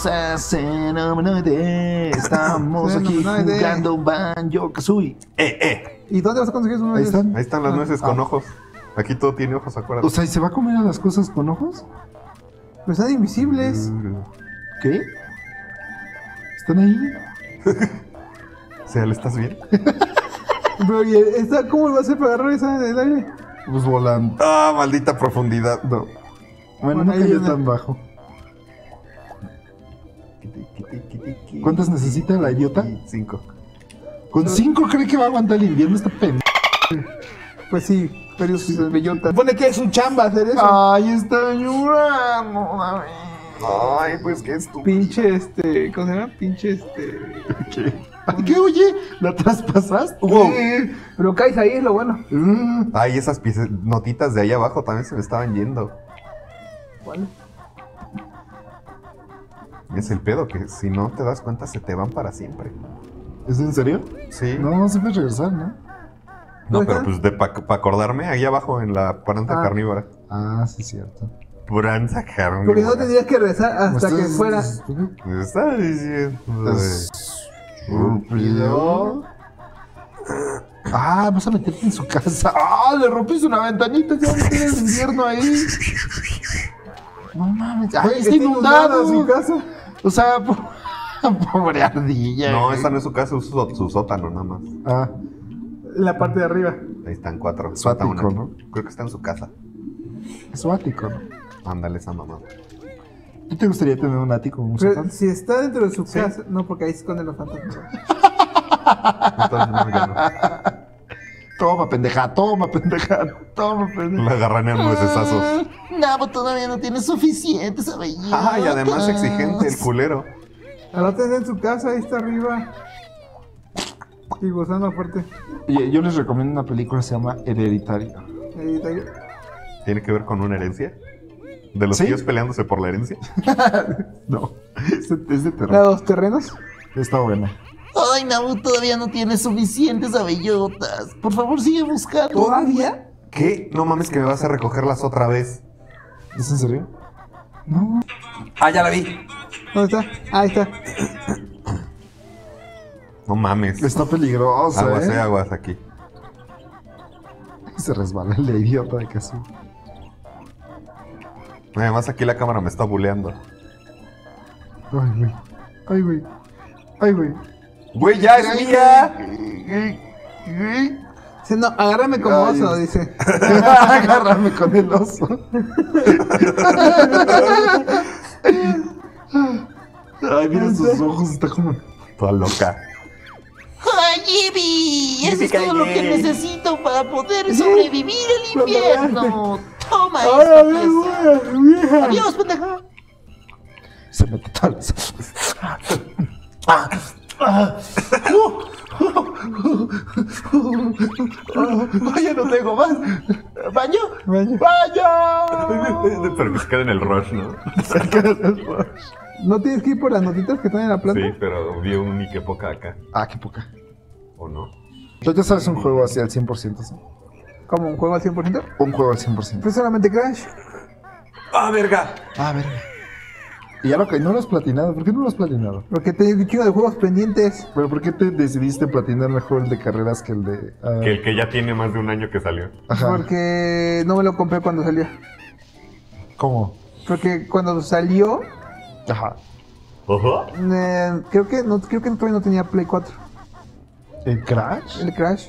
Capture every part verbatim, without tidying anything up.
cosas en Humanoide. Estamos aquí jugando Banjo-Kazooie. Eh, eh. ¿Y dónde vas a conseguir esos Ahí nueces? están. Ahí están las Ah, nueces ah. con ojos. Aquí todo tiene ojos, acuérdate. O sea, ¿y se va a comer a las cosas con ojos? Pero están invisibles. ¿Qué? ¿Están ahí? O sea, ¿le estás bien? Pero, ¿y esta, cómo lo va a hacer para agarrar esa del aire? Pues volando. Ah, maldita profundidad. No. Bueno, Bueno, no ahí cayó viene. tan bajo. ¿Cuántas necesita la idiota? Cinco. ¿Con cinco cree que va a aguantar el invierno esta pendeja? Pues sí, pero es bellota. Supone que es su chamba hacer eso. Ay, está llorando, David. Ay, pues qué estúpido. Pinche este. ¿Cómo se llama? Pinche este. ¿Qué? Ay, ¿qué, oye? ¿La traspasaste? Wow. ¿Qué? Pero caes ahí, es lo bueno. Mm. Ay, esas piece- notitas de ahí abajo también se me estaban yendo. ¿Cuál? Es el pedo, que si no te das cuenta se te van para siempre. ¿Es en serio? Sí. No, no se puede regresar, ¿no? No, ¿Dónde pero están? pues de para acordarme, ahí abajo en la planta Ah. carnívora. Ah, sí, cierto. Planta carnívora. Porque no tendrías que rezar hasta que Ustedes- fuera. Me está diciendo. Estúpido. Ah, vas a meterte en su casa. Ah, le rompiste una ventanita. Ya no tienes invierno ahí. No mames. Ay, Güey, está inundado su casa. O sea, po- pobre ardilla. No, güey. esa no es su casa, es su, su sótano nada más. Ah, En la parte de arriba. Ahí están cuatro. Su Falta ático, una. ¿no? Creo que está en su casa. es su ático, ¿no? Ándale esa mamá. ¿Tú te gustaría tener un ático con un Pero sótano? si está dentro de su casa. No, porque ahí se esconden los fantasmas. Entonces no, ya no. Toma, pendeja, toma, pendeja, toma, pendeja. La agarran en nuecesazos. Nabo todavía no tiene suficiente, sabello. Ay, además exigente el culero. Ahora está en su casa, ahí está arriba. Y gozando fuerte. Oye, yo les recomiendo una película que se llama Hereditario. Ahí está. ¿Tiene que ver con una herencia? ¿De los ¿Sí? tíos peleándose por la herencia? No, es de, es de terror. Los terrenos. Está buena. Ay, Nabu todavía no tiene suficientes abellotas. Por favor, sigue buscando. ¿Todavía? ¿Qué? No mames que me vas a recogerlas otra vez. ¿Es en serio? No. Ah, ya la vi. ¿Dónde está? Ahí está. No mames. Está peligrosa, Aguas, eh, ¿eh? aguas aquí. Se resbala el idiota de casi. Además aquí la cámara me está buleando. Ay, güey. Ay, güey. Ay, güey. ¡Güey, ya es mía! Dice, no, agárrame como Ay, oso, Dios. dice. Agárrame con el oso. Ay, mira sus ojos, está como. Toda loca. ¡Ay, Jimmy! Eso es todo lo que Yippee-ki-yay. necesito para poder sobrevivir el invierno. Toma Ahora esta ve, pieza. güey, vieja. Adiós, pendeja. Se mete tal. Oye, no tengo más. ¿Baño? Baño. ¡Baño! Pero que se quede en el rush, ¿no? ¿No tienes que ir por las notitas que están en la planta? Sí, pero vi un ni que poca acá. Ah, qué poca. ¿O no? Tú ya sabes un juego así al cien por ciento, ¿sí? ¿Como un juego al cien por ciento? Un juego al cien por ciento. Pues solamente Crash. ¡Ah, verga! Ah, ver. Y ya lo que no lo has platinado. ¿Por qué no lo has platinado? Porque tengo un chingo de juegos pendientes. ¿Pero por qué te decidiste platinar mejor el de carreras que el de. ah, Que el que ya tiene más de un año que salió. Ajá. Porque no me lo compré cuando salió. ¿Cómo? Porque cuando salió, Ajá. ¿Ojo? eh, creo que no, creo que todavía no tenía Play cuatro. ¿El Crash? El Crash.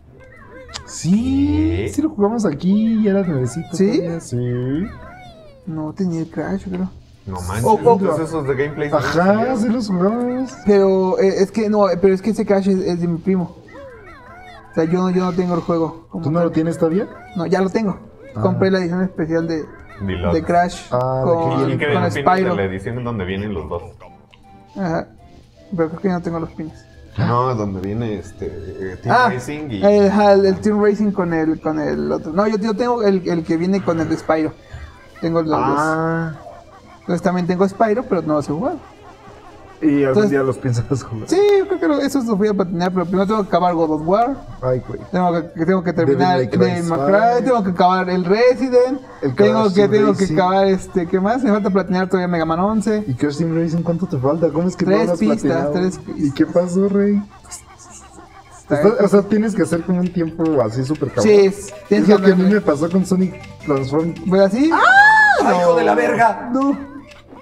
Sí, ¿Sí? sí lo jugamos aquí y era nuevecito. ¿Sí? todavía, Sí. No tenía el Crash, creo. No manches. Oh, oh. Entonces esos de gameplay. Ajá, sí los jugamos. Pero eh, es que no, eh, pero es que ese Crash es, es de mi primo. O sea, yo no, yo no tengo el juego. como ¿Tú no tal. lo tienes todavía? No, ya lo tengo. Ah. Compré la edición especial de, Deluxe. de Crash Ah, ¿de qué con, viene? ¿Y qué con viene de Spyro. la edición en donde vienen los dos? Ajá. Pero creo que ya no tengo los pines. No, donde viene este eh, Team Ah, Racing y el, ajá, el, el Team Racing con el, con el otro. No, yo, yo tengo el, el que viene con el de Spyro. Tengo los dos. Ah, Entonces también tengo Spyro, pero no los he jugado. Y algún Entonces- día los piensas jugar. Sí, yo creo que lo- eso los voy a patinar, pero primero tengo que acabar God of War. Ay, güey. Tengo que, tengo que terminar Devil May Devil Cry May Cry, cinco. tengo que acabar el Resident, El tengo Crash que, Team tengo que Racing. acabar este, ¿qué más? Me falta platinar todavía Mega Man once. ¿Y Crash Team Racing cuánto te falta? ¿Cómo es que Tres no lo has pistas, platinado? tres pistas. ¿Y qué pasó, Rey? Está- o sea, tienes que hacer como un tiempo así súper cabrón. Sí, Es tienes lo que a mí andarle. me pasó con Sonic Transform. ¿Fue así? ¡Ay, hijo de la verga! No,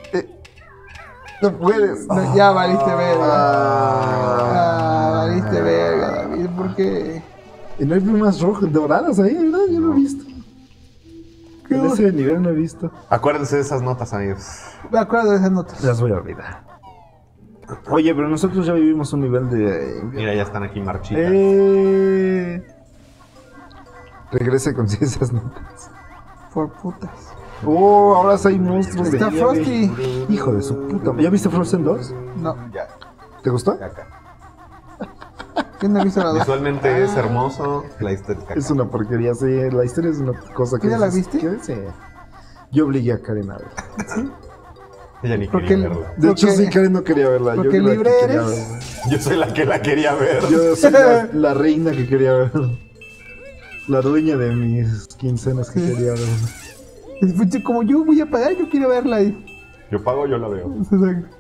No puedes. no, ya valiste verga. Ah. Ah, valiste verga, David, ¿por qué? Y no hay plumas rojas, doradas ahí, ¿verdad? Yo no he visto. ¿Qué En ese nivel no he visto. Acuérdense de esas notas, amigos. Me acuerdo de esas notas. Las voy a olvidar. Oye, pero nosotros ya vivimos un nivel de... Mira, ya están aquí marchitas. Eh... Regrese con esas notas. Por putas. Oh, ahora sí hay monstruos Está de nieve. Frosty. Hijo de su puta. ¿Ya viste Frozen dos? No, Ya, ¿Te gustó? ya acá. ¿quién no ha visto la dos? Visualmente es hermoso, la historia caca. Es una porquería, sí. La historia es una cosa que... ¿Tú ya la dices, viste? ¿qué? Sí. Yo obligué a Karen a verla. Ella ni ¿Por quería qué? verla. De hecho, Porque- sí, Karen no quería verla. Yo porque era la que libre quería eres. verla. Yo soy la que la quería ver. Yo soy la, la reina que quería verla. La dueña de mis quincenas que Sí. quería verla. Escuché, como yo voy a pagar, yo quiero verla ahí. Yo pago, yo la veo. Exacto.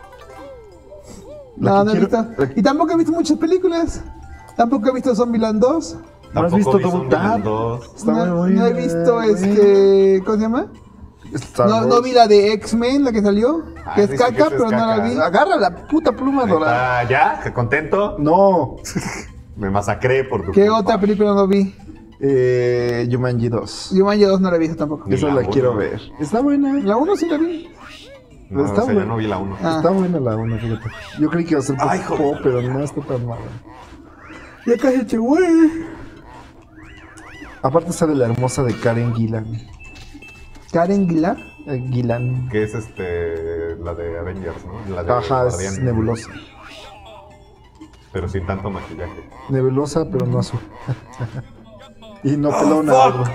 La No, que no he quiero- visto. la que- Y tampoco he visto muchas películas. Tampoco he visto Zombieland dos. ¿No has Tampoco visto vi Double Zombieland Tap? dos. Está no, muy no he buena, visto güey. este. ¿Cómo se llama? Star No, Wars. no vi la de X-Men, la que salió. Ah, que es dicen que caca, esa es pero no la caca. vi. Agarra la puta pluma Ahí dorada. está, ¿ya? ¿Qué contento? No. Me masacré por tu ¿Qué culpa. otra película no vi? Eh, Jumanji dos. Jumanji dos no la he visto tampoco. Ni Esa la la uno. quiero ver. Está buena. La uno sí la vi. No, Está o sea, yo bueno. no vi la uno. Ah. Está buena la una, fíjate. Yo creí que iba a ser Ay, poco, joder. pero no está tan mala. Ya casi che, güey. Aparte sale la hermosa de Karen Gillan. Karen Gillar. Eh, Gillan. Que es este la de Avengers, ¿no? La de Ajá, es Guardián. nebulosa. Pero sin tanto maquillaje. Nebulosa, pero no azul. Y no Oh, pelona. fuck. ¿verdad?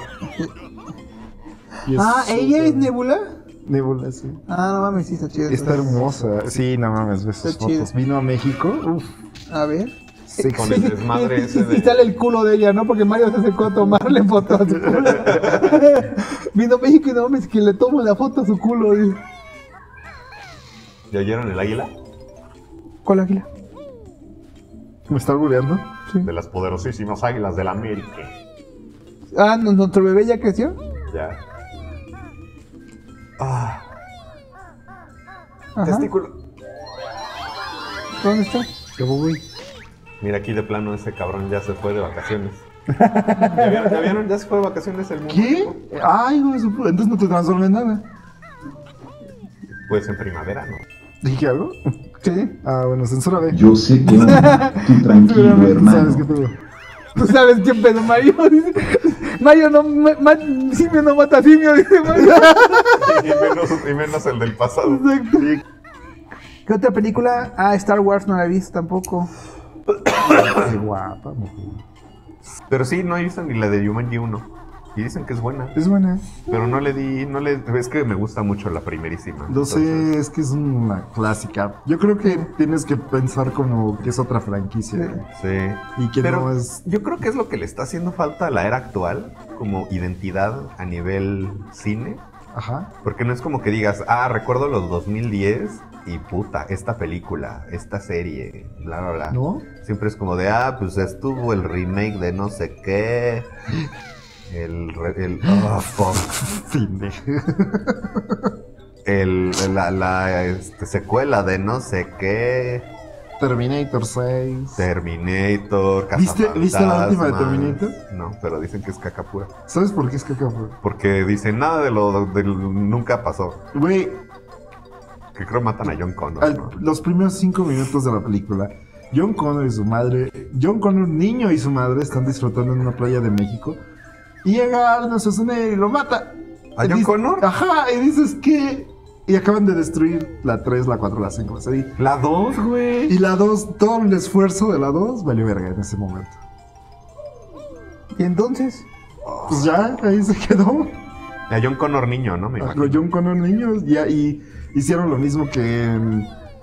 Y es Ah, ¿ella súper- es Nebula? Nebula, sí. Ah, no mames, sí está chido. Está entonces. hermosa. Sí, no mames, ves sus Está chido. fotos. Vino a México. Uf, A ver. sexy. Con el desmadre ese Y de... sale el culo de ella, ¿no? Porque Mario se acercó a tomarle fotos a su culo. Vino a México y no mames, que le tomo la foto a su culo. Dice. ¿Ya oyeron el águila? ¿Cuál águila? ¿Me está albureando? Sí. De las poderosísimas águilas del América. Ah, ¿nu- ¿nuestro bebé ya creció? Ya. Ah, Ajá. testículo. ¿Dónde está? ¿Qué voy? Mira, aquí de plano ese cabrón ya se fue de vacaciones. ¿Ya vieron? ¿Ya, vieron? ¿Ya se fue de vacaciones el mundo? ¿Qué? Ay, güey, su puta, entonces no te transformé en nada. Pues en primavera, ¿no? ¿Dije algo? Sí. Ah, bueno, censura B. Yo sé que onda. Tú tranquilo, ¿Sabes hermano. qué pedo? ¿Tú sabes qué pedo, Mario? Dice. Mario no... ma- ma- simio no mata simio, dice Mario. y, menos, y menos el del pasado. Exacto. ¿Qué otra película? Ah, Star Wars no la he visto tampoco. Qué guapa, mujer. Pero sí, no he visto ni la de Jumanji uno. Y dicen que es buena. Es buena. Pero no le di, no le, es que me gusta mucho la primerísima. Lo sé, Entonces, es que es una clásica. Yo creo que tienes que pensar como que es otra franquicia. Sí. Y que Pero no es... yo creo que es lo que le está haciendo falta a la era actual, como identidad a nivel cine. Ajá. Porque no es como que digas, ah, recuerdo los dos mil diez y puta, esta película, esta serie, bla, bla, bla. ¿No? Siempre es como de, ah, pues estuvo el remake de no sé qué. El. re- el oh, fuck. Cine. El, la la este, secuela de no sé qué. Terminator seis. Terminator. ¿Viste- viste la última de Cazafantasmas. Terminator? No, pero dicen que es caca pura. ¿Sabes por qué es caca? güey? Porque dicen nada de lo del nunca pasó. Güey, Que creo matan a John Connor. al- ¿no? los primeros cinco minutos de la película, John Connor y su madre, John Connor niño y su madre están disfrutando en una playa de México. Y llega Arnold Schwarzenegger y lo mata. ¿A Y John dice- Connor? Ajá, y dices que... Y acaban de destruir la tres, la cuatro, la cinco, la seis. La dos, güey. Y la dos, todo el esfuerzo de la dos valió verga en ese momento. ¿Y entonces? Pues ya, ahí se quedó. A John Connor niño, ¿no? Me Con imagino. John Connor niños, ya, y hicieron lo mismo que en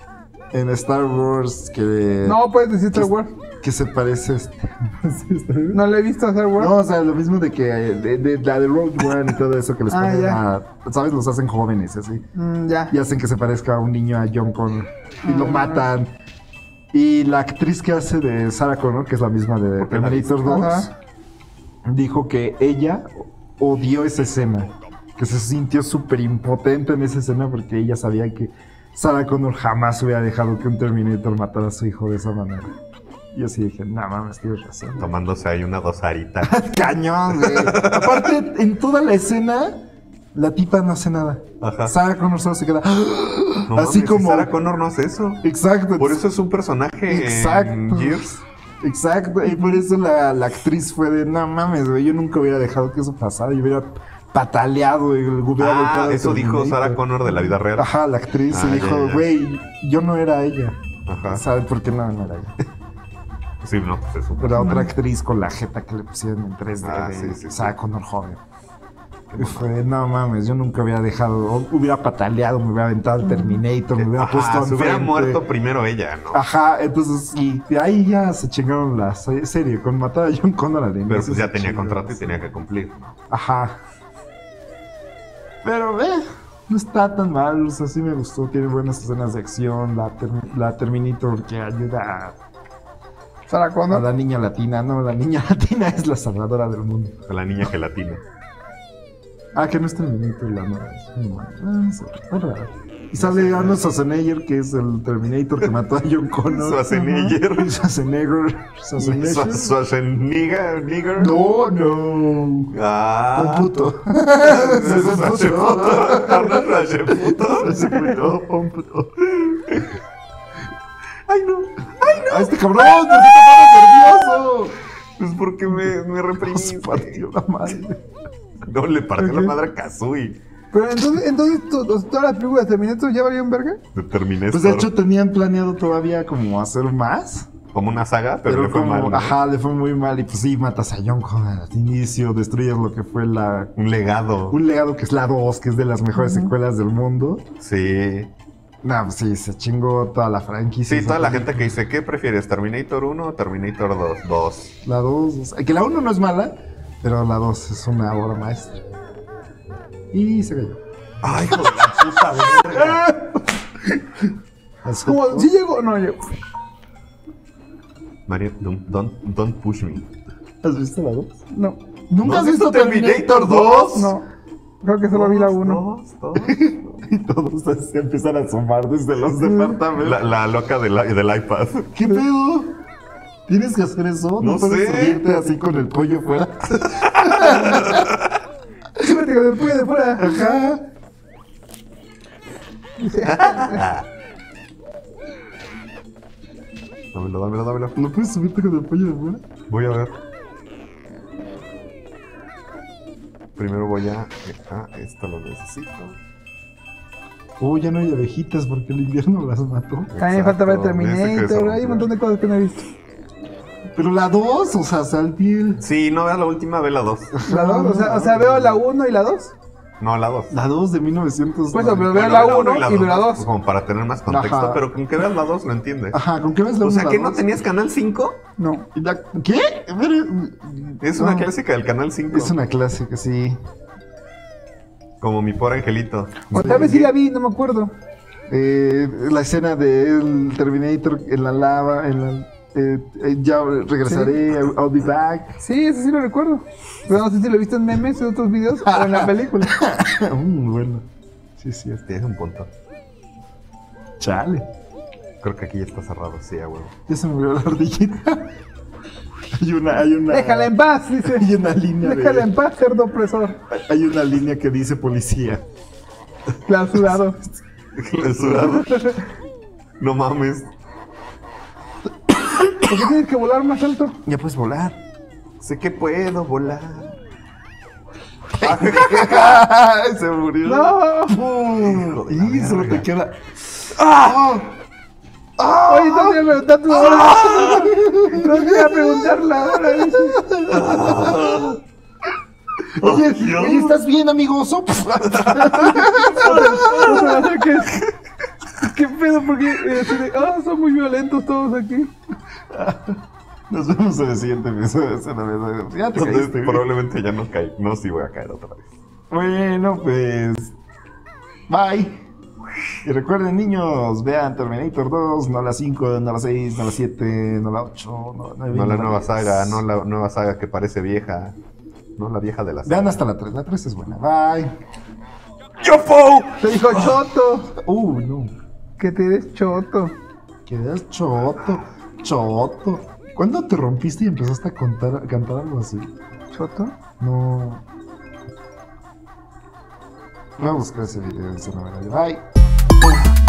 en Star Wars que... No, puedes decir Star Wars. Que se parece... Este... ¿Sí, está bien? No le he visto a Star Wars. No, o sea, lo mismo de que de, de, la de Rogue One y todo eso que les Ah, ponen ya. a... ¿Sabes? Los hacen jóvenes y así. Mm, ya. Y hacen que se parezca a un niño a John Connor. Y lo Ah. matan. Y la actriz que hace de Sarah Connor, que es la misma de Terminator dos, Ajá. dijo que ella odió esa escena. Que se sintió súper impotente en esa escena porque ella sabía que Sarah Connor jamás hubiera dejado que un Terminator matara a su hijo de esa manera. Y yo sí dije, no mames, tienes razón. Tomándose ahí una gozarita. Cañón, güey. Aparte, en toda la escena, la tipa no hace nada. Ajá. Sarah Connor solo se queda... No así mames, como... Sarah Connor no hace eso. Exacto. Por eso es un personaje Exacto. en Gears. Exacto. Y por eso la, la actriz fue de, no mames, güey, yo nunca hubiera dejado que eso pasara. Yo hubiera pataleado y hubiera Ah, golpeado a eso dijo Terminator. Sarah Connor de la vida real. Ajá, la actriz se Ah, dijo, ya, ya. güey, yo no era ella. Ajá. ¿Sabes por qué no, no era ella? Sí, no, pues es un Era otra actriz con la jeta que le pusieron en tres D Ah, de sí, sí, sí. Sarah Connor joven. Y fue de, no mames, yo nunca hubiera dejado, o hubiera pataleado, me hubiera aventado al Terminator, me hubiera puesto Ajá, se hubiera enfrente. muerto primero ella, ¿no? Ajá, entonces, y de ahí ya se chingaron la se- serie, con matar a John Connor al inicio. Pero pues ya se tenía chingaron contrato y la tenía serie. que cumplir. Ajá. Pero ve, no está tan mal, o sea, sí me gustó, tiene buenas escenas de acción, la, Termi- la Terminator que ayuda Sarah a, a Connor. la niña latina, no, la niña latina es la salvadora del mundo. La niña gelatina. Ah, que no es Terminator, la nueva. Es muy buena. Ah, sí, está raro. Y sale Arnold Schwarzenegger, que es el Terminator que mató a John Connor. Schwarzenegger. Schwarzenegger. Schwarzenegger. Schwa- Schwarzenegger. Nigger. No, no. Ah. Un puto. Eso es Schwarzenegger. Arnold Schwarzenegger. Schwarzenegger, un puto. Ay, no. ¡A este cabrón! ¿Por qué te pones nervioso? Pues porque me, me reprimí. Se partió la madre. No, le partió Ok. la madre a Kazooie. Pero entonces, entonces to- to- todas las películas de Terminator ya valieron verga. De Terminator. Pues de hecho tenían planeado todavía como hacer más. Como una saga, pero, Pero, le fue como, mal, ¿no? ajá, le fue muy mal. Y pues sí, matas a John Connor al inicio, destruyes lo que fue la... Un legado. Un legado que es la dos, que es de las mejores secuelas del mundo. Sí. No, pues sí, se chingó toda la franquicia. Sí, toda la gente que dice, ¿qué prefieres? ¿Terminator uno o Terminator dos? dos. La dos, o sea, que la uno no es mala, pero la dos es una obra maestra. Y se cayó. Ay, hijo de la puta verga. Así- Como, sí llegó, no llegó. Mario, don't, don't, don't push me. ¿Has visto la dos? No, ¿Nunca ¿No has visto Terminator Terminator dos? dos? no. Creo que solo vi la uno. Dos, dos. Y todos se empiezan a asomar desde los departamentos. La, la loca del, del iPad. ¿Qué pedo? ¿Tienes que hacer eso? ¿No, No puedes sé. subirte así con el pollo fuera? Súbete con el pollo de fuera. Ajá. Dámelo, dámelo, dámelo. ¿No puedes subirte con el pollo de fuera? Voy a ver. Primero voy a... Ah, esto lo necesito. Oh, ya no hay abejitas porque el invierno las mató. También me falta ver Exacto, ese que es Terminator. Hay un horrible. montón de cosas que no he visto. Pero la dos, o sea, Saltil. Sí, no veas la última, ve la dos. La dos, o sea, o sea, veo la uno y la dos. No, la dos. La dos de mil novecientos. Pues, pero veo Bueno, la ve uno uno y veo la dos. Como para tener más contexto, Ajá. pero con que veas la dos lo entiendes. Ajá, ¿con qué ves la O sea, uno, ¿que la no dos? tenías Canal cinco? No. ¿Y la- ¿Qué? Pero- Es una No. clásica del Canal cinco. Es una clásica, sí. Como mi pobre angelito. O tal vez sí la vi, no me acuerdo. Eh, la escena del Terminator en la lava, en la... eh, eh, ya regresaré, I'll be back. Sí, eso sí lo recuerdo. Pero no sé si lo he visto en memes, en otros videos o en la película. Mm, bueno. Sí, sí, este. Tienes un punto. Chale. Creo que aquí ya está cerrado, sí, a huevo. Ya se me olvidó la ardillita. Hay una, hay una... Déjala en paz, dice. Hay una línea Déjala en de... paz, cerdo opresor. Hay una línea que dice policía. Clausurado. Clausurado. No mames. ¿Por qué tienes que volar más alto? Ya puedes volar. Sé que puedo volar. Se murió. ¡No! Hijo de la Y solo verga. te queda... Oye, no te iba a preguntar tu hora. No te iba a preguntar la hora. dice. Oye, oye, ¿estás bien, amigoso? No se me acerques. ¿Qué pedo? Porque eh, así de, ah, son muy violentos todos aquí. Nos vemos en el siguiente episodio. Ya te Entonces, caíste, güey. probablemente ya no caí. No, sí voy a caer otra vez. Bueno, pues. Bye. Y recuerden, niños, vean Terminator dos, no la cinco, no la seis, no la siete, no la ocho, no la nueve. No la no nueva diez. saga, no la nueva saga que parece vieja. No la vieja de la saga. Vean hasta la tres, la tres es buena. Bye. ¡Chopo! Te dijo choto. Uh, no. Que te des choto. Quedas choto, choto. ¿Cuándo te rompiste y empezaste a, contar, a cantar algo así? ¿Choto? No. Voy a buscar ese video. Bye.